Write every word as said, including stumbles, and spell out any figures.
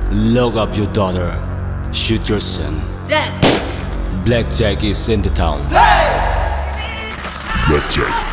Lock up your daughter. Shoot your son. Dad! Blackjack is in the town. Blackjack.